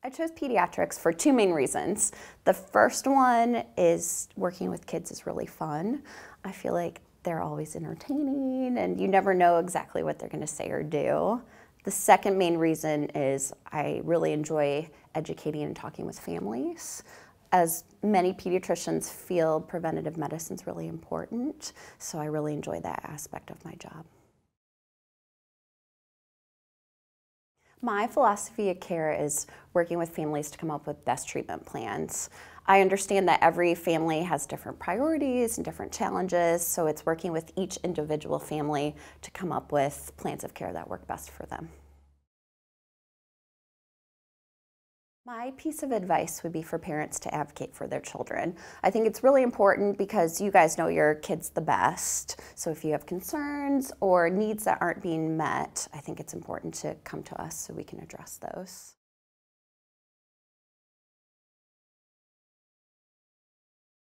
I chose pediatrics for two main reasons. The first one is working with kids is really fun. I feel like they're always entertaining and you never know exactly what they're going to say or do. The second main reason is I really enjoy educating and talking with families. As many pediatricians feel preventative medicine is really important, so I really enjoy that aspect of my job. My philosophy of care is working with families to come up with best treatment plans. I understand that every family has different priorities and different challenges, so it's working with each individual family to come up with plans of care that work best for them. My piece of advice would be for parents to advocate for their children. I think it's really important because you guys know your kids the best. So if you have concerns or needs that aren't being met, I think it's important to come to us so we can address those.